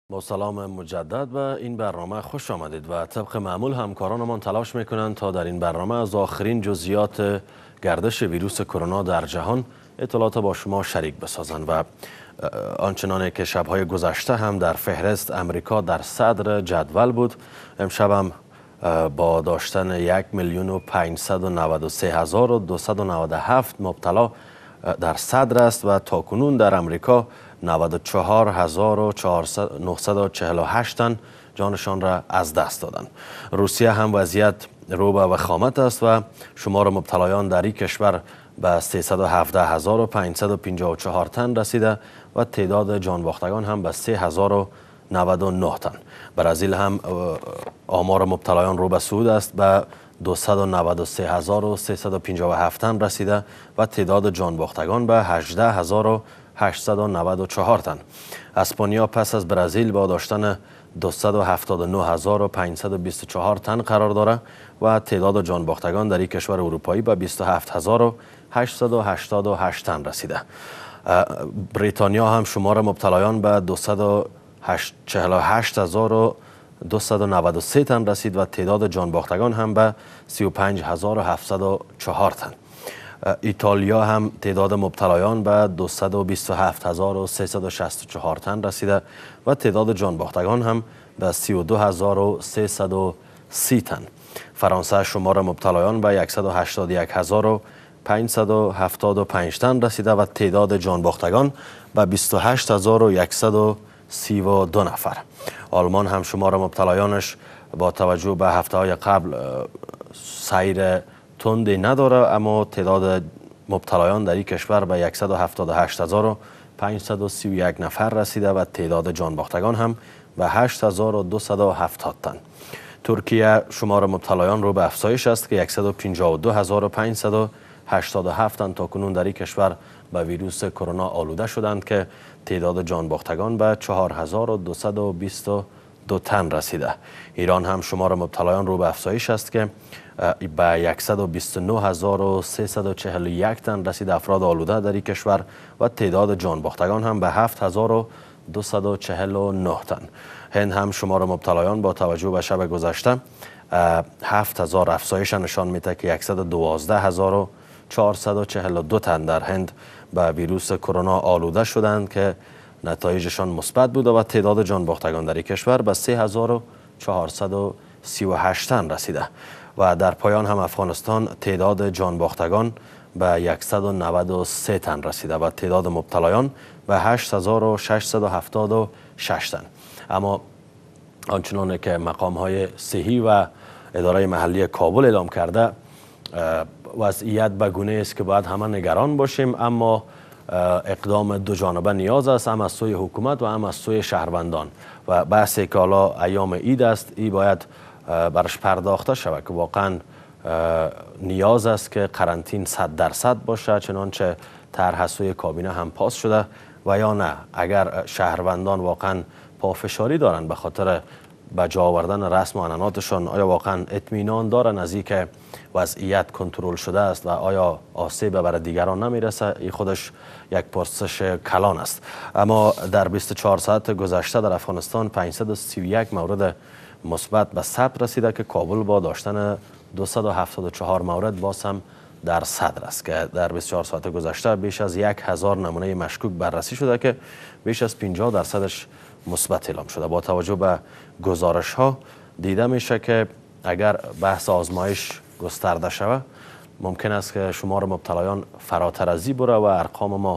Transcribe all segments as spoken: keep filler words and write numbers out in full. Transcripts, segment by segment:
با سلام مجدد به این برنامه خوش آمدید و طبق معمول همکارانمان تلاش میکنند تا در این برنامه از آخرین جزئیات گردش ویروس کرونا در جهان اطلاعات با شما شریک بسازند و آنچنانه که شبهای گذشته هم در فهرست امریکا در صدر جدول بود، امشب هم با داشتن یک میلیون و پانصد و نود و سه هزار و دویست و نود و هفت مبتلا در صدر است و تاکنون در امریکا نود و چهار هزار و نهصد و چهل و هشت تن جانشان را از دست دادند. روسیه هم وضعیت رو به وخامت است و شمار مبتلایان در این کشور به سیصد و هفده هزار و پانصد و پنجاه و چهار تن رسیده و تعداد جانباختگان هم به سه هزار و نود و نه تن. برزیل هم آمار مبتلایان رو به صعود است به دویست و نود و سه هزار و سیصد و پنجاه و هفت تن رسیده و تعداد جانباختگان به هجده هزار و هشتصد و نود و چهار تن. اسپانیا پس از برزیل با داشتن دویست و هفتاد و نه هزار و پانصد و بیست و چهار تن قرار دارد و تعداد جانباختگان در این کشور اروپایی به بیست و هفت هزار و هشتصد و هشتاد و هشت تن رسیده. بریتانیا هم شمار مبتلایان به دویست و چهل و هشت هزار و دویست و نود و سه تن رسید و تعداد جانباختگان هم به سی و پنج هزار و هفتصد و چهار تن. ایتالیا هم تعداد مبتلایان به دویست و بیست و هفت هزار و سیصد و شصت و چهار تن رسیده و تعداد جانباختگان هم به سی و دو هزار و سیصد و سی تن. فرانسه شمار مبتلایان به صد و هشتاد و یک هزار و پانصد و هفتاد و پنج تن رسیده و تعداد جانباختگان به بیست و هشت هزار و صد و سی و دو نفر. آلمان هم شمار مبتلایانش با توجه به هفته های قبل سیر تندی نداره، اما تعداد مبتلایان در این کشور به صد و هفتاد و هشت هزار و پانصد و سی و یک نفر رسیده و تعداد جانباختگان هم به هشت هزار و دویست و هفتاد تن. ترکیه شمار مبتلایان رو به افزایش است که صد و پنجاه و دو هزار و پانصد و هشتاد و هفت تن تا کنون در این کشور به ویروس کرونا آلوده شدند که تعداد جانباختگان به چهار هزار و دویست و بیست و دو تن رسیده. ایران هم شمار مبتلایان رو به افزایش است که به صد و بیست و نه هزار و سیصد و چهل و یک تن رسید افراد آلوده در این کشور و تعداد جانباختگان هم به هفت هزار و دویست و چهل و نه تن. هند هم شمار مبتلایان با توجه به شب گذشته هفت هزار افزایش نشان میده که صد و دوازده هزار و چهارصد و چهل و دو تن در هند به ویروس کرونا آلوده شدند که نتایجشان مثبت بود و تعداد جانباختگان در این کشور به سه هزار و چهارصد و سی و هشت تن رسیده. و در پایان هم افغانستان تعداد جانباختگان به صد و نود و سه تن رسیده و تعداد مبتلایان به هشت هزار و ششصد و هفتاد و شش تن. اما آنچنان که مقام های صحی و اداره محلی کابل اعلام کرده، وضعیت به گونه است که باید همه نگران باشیم، اما اقدام دو جانبه نیاز است، هم از سوی حکومت و هم از سوی شهروندان. و بحثی که حالا ایام عید است، این باید برش پرداخته شود که واقعا نیاز است که قرنطین صد درصد باشه، چنانچه طرح از سوی کابینه هم پاس شده، و یا نه اگر شهروندان واقعا پافشاری دارن به خاطر به جا آوردن رسم و عنعناتشان، آیا واقعا اطمینان دارن از اینکه وضعیت کنترل شده است و آیا آسیب برای دیگران نمیرسه، این خودش یک پرسش کلان است. اما در بیست و چهار ساعت گذشته در افغانستان پانصد و سی و یک مورد مثبت به ثبت رسیده که کابل با داشتن دویست و هفتاد و چهار مورد باز هم در صدر است که در بیست و چهار ساعت گذشته بیش از یک هزار نمونه مشکوک بررسی شده که بیش از پنجاه درصدش مثبت اعلام شده. با توجه به گزارش ها دیده میشه که اگر بحث آزمایش گسترده شود، ممکن است که شمار مبتلایان فراتر از این بره و ارقام ما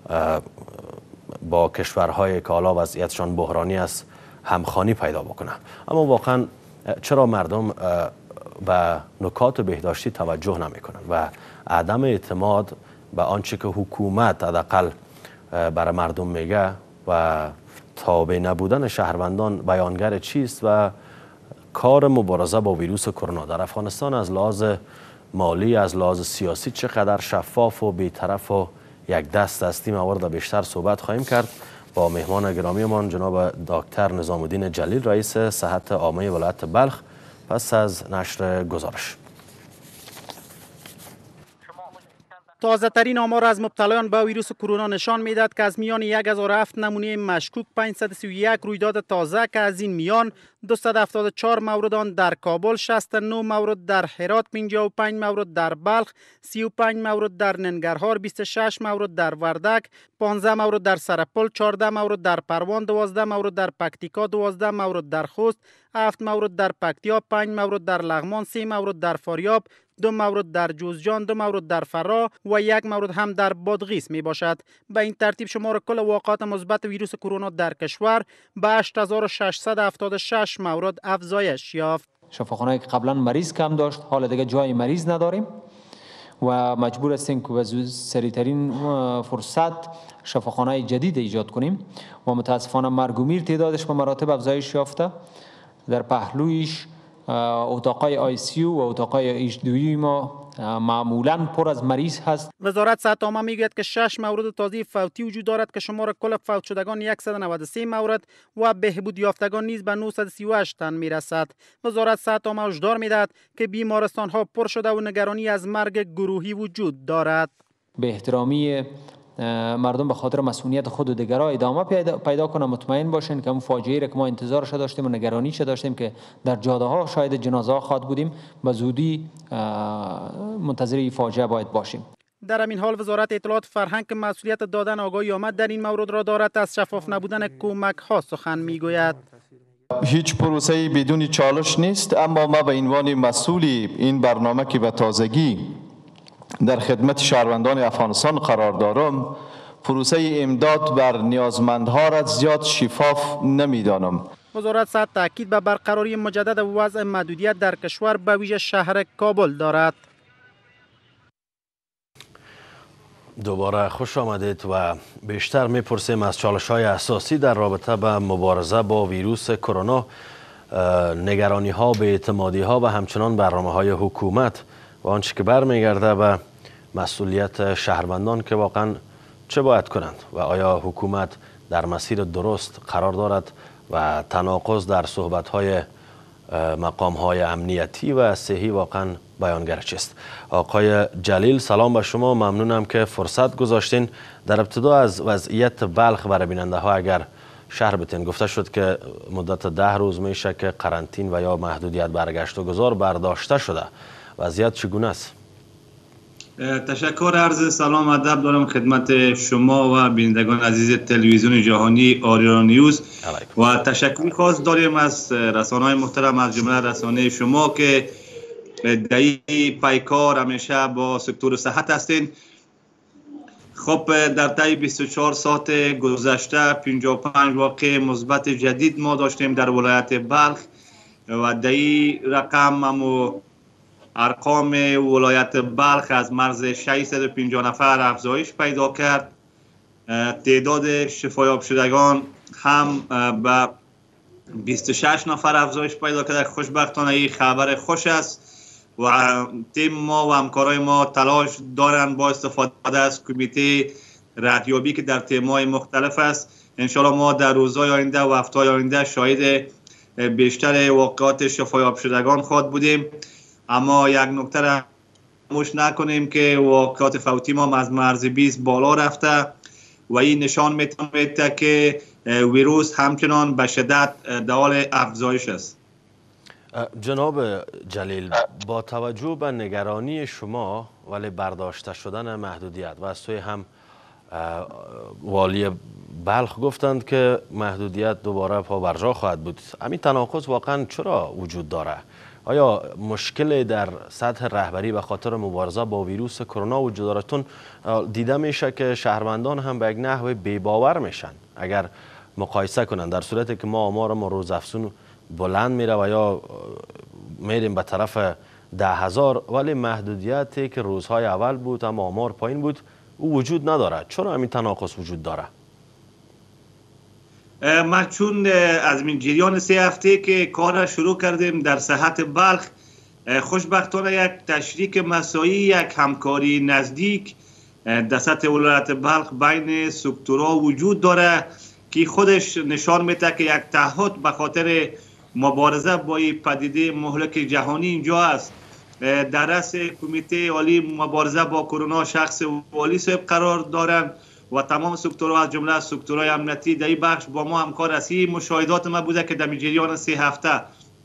با کشورهای که حالا وضعیتشان بحرانی است همخوانی پیدا بکنه. اما واقعا چرا مردم به نکات بهداشتی توجه نمی کنند و عدم اعتماد به آنچه که حکومت حداقل برای مردم میگه و تابع نبودن شهروندان بیانگر چیست و کار مبارزه با ویروس کرونا در افغانستان از لحاظ مالی، از لحاظ سیاسی چقدر شفاف و بی‌طرف و یک دست است؟ این موارد بیشتر صحبت خواهیم کرد با مهمان گرامیمان جناب دکتر نظام الدین جلیل، رئیس صحت عامه ولایت بلخ، پس از نشر گزارش. تازه ترین آمار از مبتلایان به ویروس کرونا نشان میدهد که از میان یک هزار و هفت نمونه مشکوک پانصد و سی و یک رویداد تازه که از این میان دویست و هفتاد و چهار مورد آن در کابل، شصت و نه مورد در هرات، پنجاه و پنج مورد در بلخ، سی و پنج مورد در ننگرهار، بیست و شش مورد در وردک، پانزده مورد در سرپل، چهارده مورد در پروان، دوازده مورد در پکتیکا، دوازده مورد در خوست، هفت مورد در پکتیا، پنج مورد در لغمان، سه مورد در فاریاب، دو مورد در جوزجان، دو مورد در فرا و یک مورد هم در بادغیس می باشد. به این ترتیب شمار کل واقعات مثبت ویروس کرونا در کشور به هشت هزار و ششصد و هفتاد و شش مورد افزایش یافت. شفاخانه‌ای که قبلا مریض کم داشت حالا دیگه جای مریض نداریم و مجبور هستیم که به سریعترین فرصت شفاخانه جدید ایجاد کنیم و متاسفانه مرگ و میر تعدادش به مراتب افزایش یافته. در پهلویش اتاقای آی سی یو و اتاقای ایچ ما معمولاً پر از مریض هست. وزارت صحت عامه میگوید که شش مورد تازه فوتی وجود دارد که شمار کل فوت شدگان صد و نود و سه مورد و بهبود یافتگان نیز به نهصد و سی و هشت تن میرسد. وزارت صحت عامه هشدار میدهد که بیمارستان ها پر شده و نگرانی از مرگ گروهی وجود دارد. به احترامی مردم به خاطر مسئولیت خود و دیگران ادامه پیدا, پیدا کنه، مطمئن باشین که اون فاجعه‌ای را که ما انتظارش داشتیم و نگرانیش داشتیم که در جاده ها شاید جنازه ها خواهد بودیم، به زودی منتظر این فاجعه باید باشیم. در همین حال وزارت اطلاعات فرهنگ که مسئولیت دادن آگاهی آمد در این مورد را دارد، از شفاف نبودن کمک ها سخن میگوید. هیچ پروسه‌ای بدون چالش نیست، اما ما به عنوان مسئولی این برنامه که به تازگی در خدمت شهروندان افغانستان قرار دارم، پروسه امداد بر نیازمندها را زیاد شفاف نمیدانم. وزارت صحت تاکید به برقراری مجدد وضع محدودیت در کشور به ویژه شهر کابل دارد. دوباره خوش آمدید و بیشتر میپرسیم از چالش‌های اساسی در رابطه با مبارزه با ویروس کرونا، نگرانی‌ها، بی‌اعتمادی‌ها و همچنان برنامه‌های حکومت و آنچه که برمیگرده به مسئولیت شهروندان که واقعا چه باید کنند و آیا حکومت در مسیر درست قرار دارد و تناقض در صحبت‌های مقام‌های امنیتی و صحی واقعا بیانگر چیست؟ آقای جلیل سلام به شما، ممنونم که فرصت گذاشتین. در ابتدا از وضعیت بلخ برای بیننده ها اگر شرح بتین. گفته شد که مدت ده روز میشه که قرنطین و یا محدودیت برگشت و گذار برداشته شده. وضعیت چگونه است؟ تشکر، عرض سلام ادب دارم خدمت شما و بینندگان عزیز تلویزیون جهانی آریانا نیوز و تشکر خاص داریم از رسانه‌های محترم از جمله رسانه شما که در این پیکار همیشه با سکتور صحت هستین. خب در طی بیست و چهار ساعت گذشته پنجاه و پنج واقعه مثبت جدید ما داشتیم در ولایت بلخ و در این رقم هم ارقام ولایت بلخ از مرز ششصد و پنجاه نفر افزایش پیدا کرد. تعداد شفایاب شدگان هم به بیست و شش نفر افزایش پیدا کرده. خوشبختانه این خبر خوش است و تیم ما و همکارای ما تلاش دارند با استفاده از کمیته ردیابی که در تیم‌های مختلف است. انشاءالله ما در روزهای آینده و هفته‌های آینده شاهد بیشتر واقعات شفایاب شدگان خواهد بودیم، اما یک نکته را فراموش نکنیم که واقعات فوتی ما از مرز بیست بالا رفته و این نشان میده که ویروس همچنان به شدت در حال افزایش است. جناب جلیل، با توجه به نگرانی شما ولی برداشته شدن محدودیت و از سوی هم والی بلخ گفتند که محدودیت دوباره پابرجا خواهد بود، همین تناقض واقعا چرا وجود داره؟ آیا مشکل در سطح رهبری به خاطر مبارزه با ویروس کرونا وجود داره؟ تون دیده میشه که شهروندان هم به یک نحو بی‌باور میشن اگر مقایسه کنند، در صورتی که ما آمار ما روزافزون بلند میره و یا میریم به طرف ده هزار، ولی محدودیتی که روزهای اول بود اما آمار پایین بود او وجود نداره. چرا همین تناقض وجود داره؟ ما چون از این جریان سه هفته که کار شروع کردیم در صحت بلخ، خوشبختانه یک تشریک مساعی، یک همکاری نزدیک در سطح ولایت بلخ بین سکتورها وجود داره که خودش نشان میده که یک تعهد به خاطر مبارزه با این پدیده مهلک جهانی اینجا است در رأس کمیته عالی مبارزه با کرونا شخص والی صاحب قرار دارند و تمام سکتورها از جمله سکتورهای امنیتی در این بخش با ما همکار هستی. مشاهدات ما بوده که در جریان سه هفته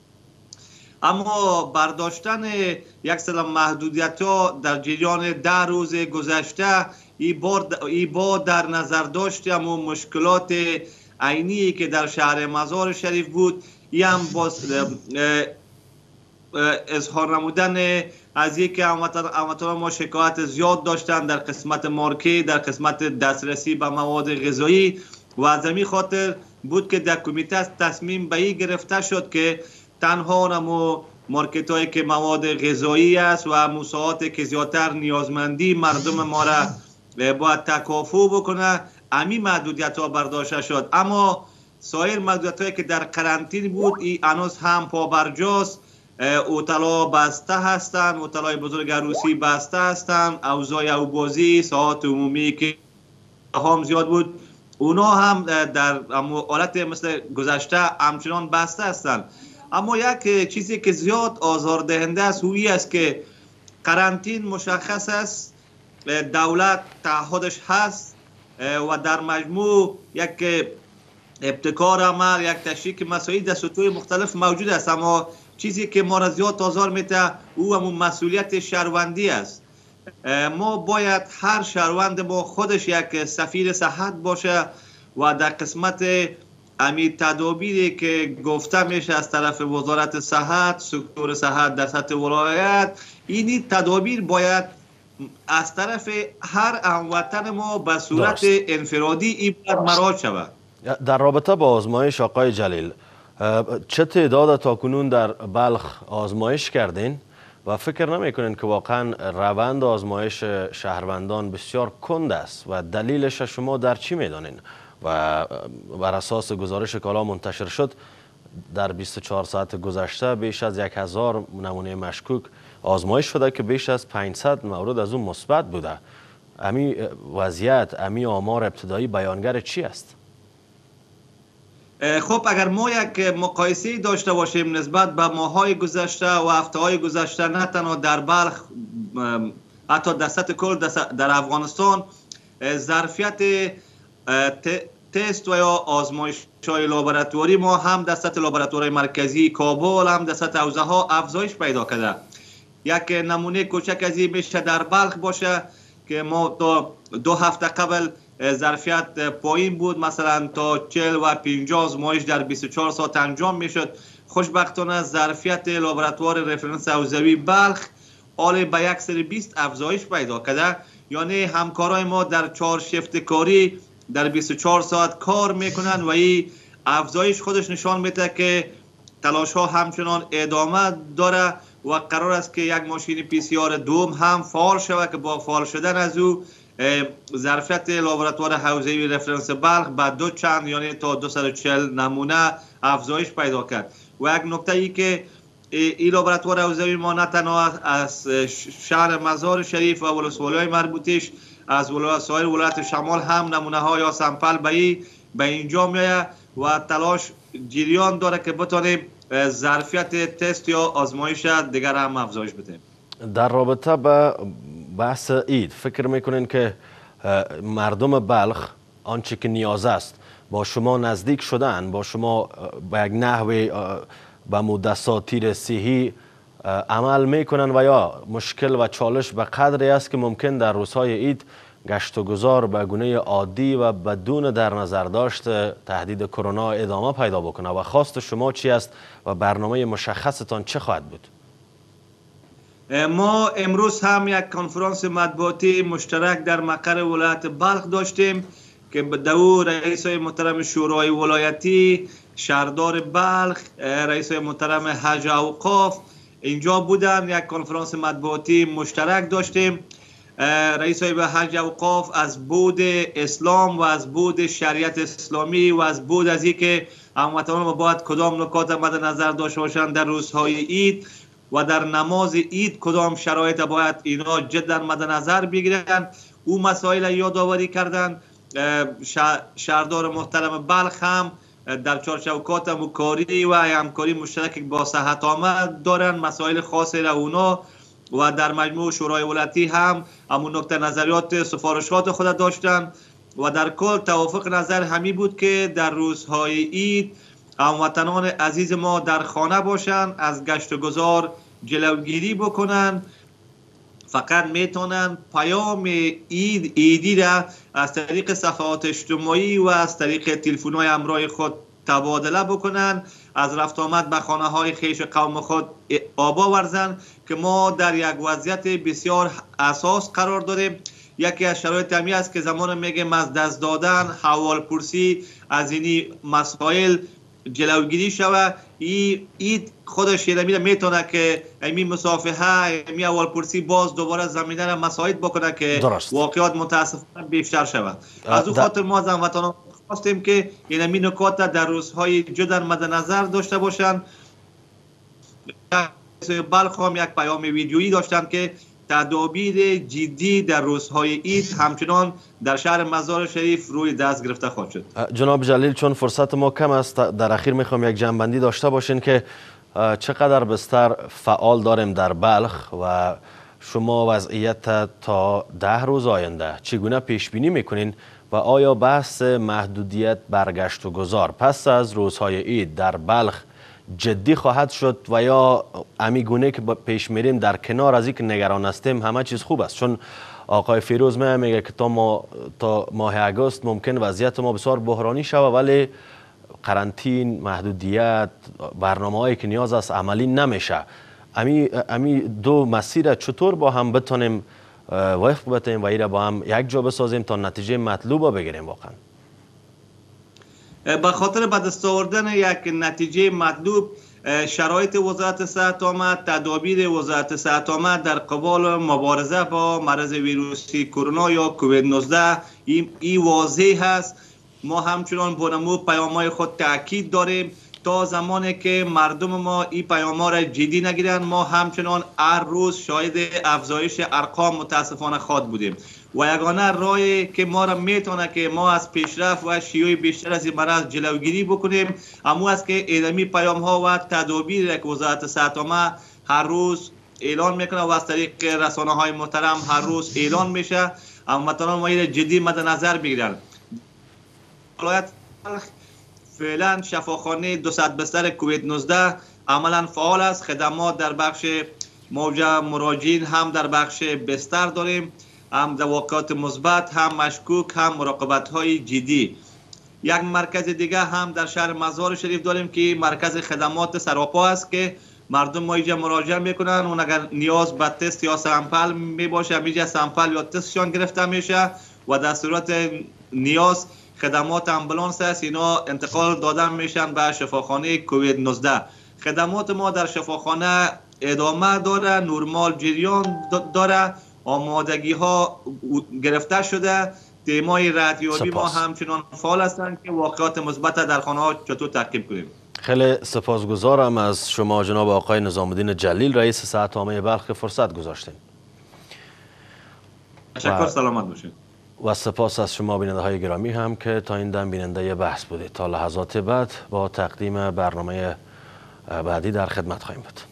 اما برداشتن یک سلام محدودیت ها در جریان ده روز گذشته ای با در نظر داشتیم و مشکلات عینی که در شهر مزار شریف بود، ای هم باز اظهار نمودن از یک که هموطنان ما شکایت زیاد داشتن در قسمت مارکت، در قسمت دسترسی به مواد غذایی و از همین خاطر بود که در کمیته تصمیم به این گرفته شد که تنها نمو مارکت هایی که مواد غذایی است و مساعات که زیادتر نیازمندی مردم ما را باید تکافو بکنه، امی محدودیت ها برداشته شد. اما سایر محدودیت هایی که در قرنطین بود ای هنوز هم پابرجاست. اوتلا بسته هستند، اوتلای بزرگ عروسی بسته هستند، اوضاع اوبازی، ساعات عمومی که هم زیاد بود اونا هم در حالت مثل گذشته همچنان بسته هستند. اما یک چیزی که زیاد آزاردهنده است اویی است که قرنطین مشخص است، دولت تعهدش هست و در مجموع یک ابتکار عمل، یک تشریک مسائل در سطوح مختلف موجود است. اما چیزی که ما را زیاد آزار میده او همون مسئولیت شهروندی است. ما باید هر شهروند ما خودش یک سفیر صحت باشه و در قسمت امی تدابیری که گفته میشه از طرف وزارت صحت، سکتور صحت در سطح ولایت، این تدابیر باید از طرف هر هموطن ما به صورت انفرادی این باید مراعات شود. در رابطه با آزمایش آقای جلیل، چه تعداد تاکنون در بلخ آزمایش کردین و فکر نمیکنین که واقعا روند آزمایش شهروندان بسیار کند است و دلیلش شما در چی میدانین؟ و بر اساس گزارش کالا منتشر شد در بیست و چهار ساعت گذشته بیش از یک هزار نمونه مشکوک آزمایش شده که بیش از پانصد مورد از اون مثبت بوده. امی وضعیت، امی آمار ابتدایی بیانگر چی است؟ خب اگر ما یک مقایسه داشته باشیم نسبت به ماهای گذشته و هفته های گذشته، نه تنها در بلخ حتی در سطح کل در افغانستان، ظرفیت تست و یا آزمایش های لابراتواری ما هم در سطح لابراتوری مرکزی کابل هم در سطح حوزه ها افزایش پیدا کرده. یک نمونه کوچک از این میشه در بلخ باشه که ما تا دو هفته قبل ظرفیت پایین بود، مثلا تا چهل و پنجاه آزمایش در بیست و چهار ساعت انجام میشد. خوشبختانه ظرفیت لابراتوار رفرنس حوزوی بلخ حال به صد و بیست افزایش پیدا کرده. یعنی همکارای ما در چهار شفت کاری در بیست و چهار ساعت کار میکنن و این افزایش خودش نشان میده که تلاش ها همچنان ادامه داره و قرار است که یک ماشین پی سی آر دوم هم فعال شود که با فعال شدن از او ظرفیت لابراتوار حوزوی رفرنس بلخ به دو چند یعنی تا دویست و چهل نمونه افزایش پیدا کرد. و یک نکته ای که این لابراتوار حوزوی ما نه تنها از شهر مزار شریف و ولسوالی‌های مربوطش، از ولایت سایر ولایت شمال هم نمونه ها یا سمپل به به اینجا میاد و تلاش جریان داره که بتونیم ظرفیت تست یا آزمایش دیگر هم افزایش بدیم. در رابطه با بحث عید فکر میکنین که مردم بلخ آنچه که نیاز است با شما نزدیک شدن، با شما به یک نحوه به مدساتیر صحی عمل میکنن و یا مشکل و چالش به قدری است که ممکن در روزهای عید گشت و گذار به گونه عادی و بدون در نظر داشت تهدید کرونا ادامه پیدا بکنه و خواست شما چی است و برنامه مشخصتان چه خواهد بود؟ ما امروز هم یک کنفرانس مطبوعاتی مشترک در مقر ولایت بلخ داشتیم که به دو رئیس محترم شورای ولایتی، شهردار بلخ، رئیس محترم حج اوقاف اینجا بودن. یک کنفرانس مطبوعاتی مشترک داشتیم. رئیس به حج اوقاف از بود اسلام و از بود شریعت اسلامی و از بود از اینکه هموطنان ما باید کدام نکات مد نظر داشته باشند در روزهای عید و در نماز عید کدام شرایط باید اینا جدا مد نظر بگیرن، او مسائل یادآوری کردن. شهردار محترم بلخ هم در چارچوبات همکاری و همکاری مشترک با صحت آمد دارن، مسائل خاصی را اونا و در مجموع شورای ولایتی هم همون نکته نظریات سفارشات خود داشتند و در کل توافق نظر همی بود که در روزهای عید هموطنان عزیز ما در خانه باشند، از گشت و گذار جلوگیری بکنند، فقط میتونن پیام عید ایدی را از طریق صفحات اجتماعی و از طریق تلفن‌های همراه خود تبادله بکنن، از رفت آمد به خانه های خیش قوم خود آبا ورزن که ما در یک وضعیت بسیار اساس قرار داریم. یکی از شرایط همی است که زمان میگیم از دست دادن، حوال پرسی از اینی مسائل جلوگیری شود. ای اید خودش یه میتونه که امی مصافحه، امی اول پرسی باز دوباره زمینه را مساعد بکنه که درست. واقعات متاسفانه بیشتر شود. از او خاطر ما از هموطنان خواستیم که این امی نکات در روزهای جدا مد نظر داشته باشند. بلخ هم یک پیام ویدیویی داشتن که تدابیر جدی در روزهای عید همچنان در شهر مزار شریف روی دست گرفته خواهد شد. جناب جلیل، چون فرصت ما کم است، در اخیر میخوام یک جنبندی داشته باشین که چقدر بستر فعال داریم در بلخ و شما وضعیت تا ده روز آینده چگونه پیش بینی میکنین و آیا بحث محدودیت برگشت و گذار پس از روزهای عید در بلخ جدی خواهد شد و یا امیگونه که پیش میریم در کنار از اینکه نگران هستیم همه چیز خوب است؟ چون آقای فیروز می میگه که تا ما تا ماه اگست ممکن وضعیت ما بسیار بحرانی شود، ولی قرنطین، محدودیت، برنامه‌هایی که نیاز است عملی نمیشه. امی امی دو مسیر چطور با هم بتونیم وفق بتیم و ایره با هم یک جا بسازیم تا نتیجه مطلوب بگیریم؟ واقعا به خاطر به دست آوردن یک نتیجه مطلوب شرایط وزارت صحت آمد، تدابیر وزارت صحت آمد در قبال مبارزه با مرض ویروسی کرونا یا کوید نوزده این ای واضح هست. ما همچنان با نمو پیام‌های خود تاکید داریم تا زمانی که مردم ما این پیام‌ها را جدی نگیرند ما همچنان هر روز شاهد افزایش ارقام متاسفانه خواهد بودیم و یگانه راهی که ما را میتونه که ما از پیشرفت و شیوع بیشتر از این مرض جلوگیری بکنیم همون است که اعلامی پیام‌ها و تدابیر که وزارت صحت عامه هر روز اعلان میکنه و از طریق رسانه‌های محترم هر روز اعلان میشه. هموطنان ما را جدی مد نظر بگیرن. ولایت فعلا شفاخانه دوصد بستر کوید نوزده عملا فعال است. خدمات در بخش موجه مراجعین هم در بخش بستر داریم، هم واقعات مثبت، هم مشکوک، هم مراقبت های جدی. یک مرکز دیگه هم در شهر مزار شریف داریم که مرکز خدمات سراپا است که مردم ما اینجا مراجعه میکنن و اگر نیاز به تست یا سامپل می باشه اینجا سامپل یا تستشان گرفته میشه و در صورت نیاز خدمات امبولانس است اینا انتقال دادن میشن به شفاخانه کوید نوزده. خدمات ما در شفاخانه ادامه داره، نورمال جریان داره، آمادگی ها گرفته شده. تیمای ردیابی ما همچنان فعال هستند که واقعات مثبت در خانه ها چطور تعقیب کنیم. خیلی سپاسگزارم از شما جناب آقای نظام الدین جلیل، رئیس صحت عامه بلخ که فرصت گذاشتین. تشکر، سلامت باشید. و سپاس از شما بیننده های گرامی هم که تا این دم بیننده بحث بودید. تا لحظات بعد با تقدیم برنامه بعدی در خدمت خواهیم بود.